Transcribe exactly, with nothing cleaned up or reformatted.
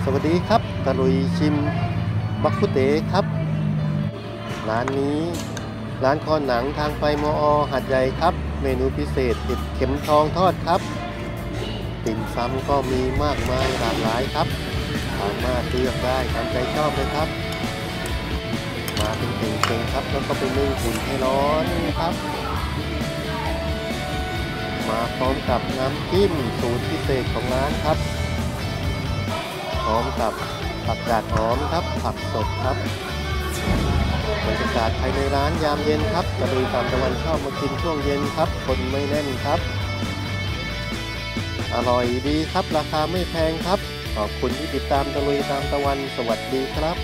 วัสดีครับตะลุยชิมบักคุเตครับร้านนี้ร้านคอหนังทางไปมอหัดใหญ่ครับเมนูพิเศษเห็ดเข็มทองทอดครับติ่มซำก็มีมากมายหลากหลายครับสามารถเลือกได้ตามใจชอบเลยครับมาเป็นเก่งๆครับแล้วก็ไปนึ่งอุ่นให้ร้อนครับมาพร้อมกับน้ำจิ้มสูตรพิเศษของร้านครับพร้อมกับผักกาดหอมครับผักสดครับบรรยากาศภายในร้านยามเย็นครับตะลุยตามตะวันชอบมากินช่วงเย็นครับคนไม่แน่นครับอร่อยดีครับราคาไม่แพงครับขอบคุณที่ติดตามตะลุยตามตะวันสวัสดีครับ